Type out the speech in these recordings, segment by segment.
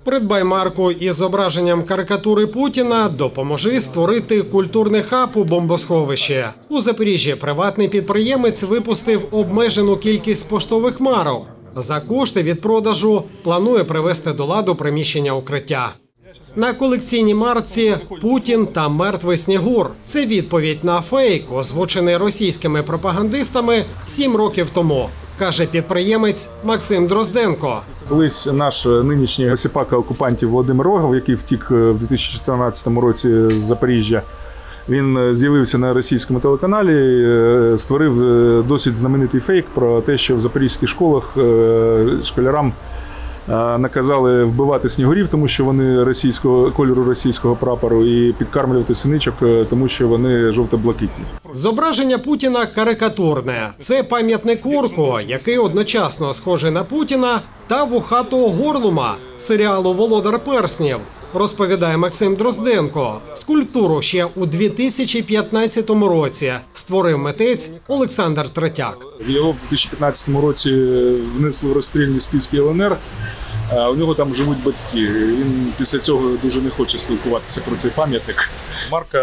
Придбай марку із зображенням карикатури Путіна, допоможи створити культурний хаб у бомбосховищі. У Запоріжжі приватний підприємець випустив обмежену кількість поштових марок. За кошти від продажу планує привести до ладу приміщення укриття. На колекційній марці «Путін та мертвий Снігур». Це відповідь на фейк, озвучений російськими пропагандистами 7 років тому, каже підприємець Максим Дрозденко. Колись наш нинішній посіпака окупантів Володимир Рогов, який втік в 2014 році з Запоріжжя, він з'явився на російському телеканалі, створив досить знаменитий фейк про те, що в запорізьких школах школярам наказали вбивати снігурів, тому що вони кольору російського прапору, і підкармлювати синичок, тому що вони жовто-блакитні. Зображення Путіна карикатурне. Це пам'ятник орку, який одночасно схожий на Путіна та вухатого Горлума серіалу «Володар перснів», розповідає Максим Дрозденко. Скульптуру ще у 2015 році створив митець Олександр Третяк. Його в 2015 році внесли в розстрільні списки ЛНР. У нього там живуть батьки. Він після цього дуже не хоче спілкуватися про цей пам'ятник. Марка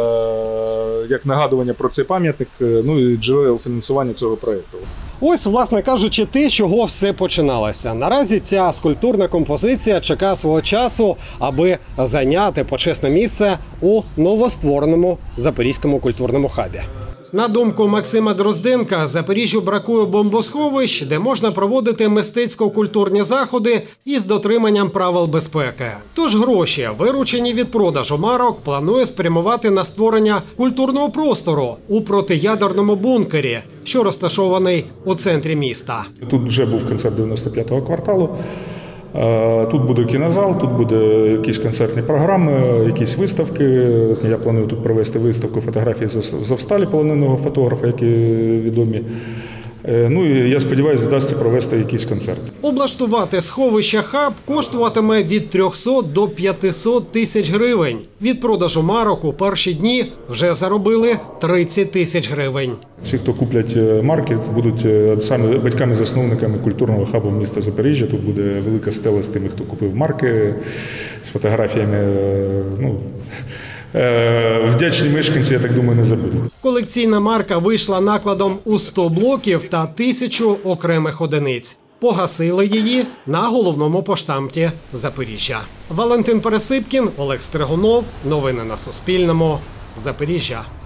як нагадування про цей пам'ятник, ну і джерел фінансування цього проєкту. Ось, власне кажучи, те, з чого все починалося. Наразі ця скульптурна композиція чекає свого часу, аби зайняти почесне місце у новоствореному Запорізькому культурному хабі. На думку Максима Дрозденка, Запоріжжю бракує бомбосховищ, де можна проводити мистецько-культурні заходи із дотриманням правил безпеки. Тож гроші, виручені від продажу марок, планує спрямувати на створення культурного простору у протиядерному бункері, що розташований у центрі міста. Тут вже був концерт 95-го кварталу. Тут буде кінозал, тут буде якісь концертні програми, якісь виставки. Я планую тут провести виставку фотографій з Азовсталі, полоненого фотографа, які відомі. Ну і я сподіваюся, вдасться провести якийсь концерт. Облаштувати сховище хаб коштуватиме від 300 до 500 тисяч гривень. Від продажу марок у перші дні вже заробили 30 тисяч гривень. Всі, хто куплять марки, будуть саме батьками-засновниками культурного хабу міста Запоріжжя. Тут буде велика стела з тими, хто купив марки, з фотографіями. Вдячні мешканці, я так думаю, не забудуть. Колекційна марка вийшла накладом у 100 блоків та 1000 окремих одиниць. Погасили її на головному поштамті Запоріжжя. Валентин Пересипкін, Олег Стригунов. Новини на Суспільному. Запоріжжя.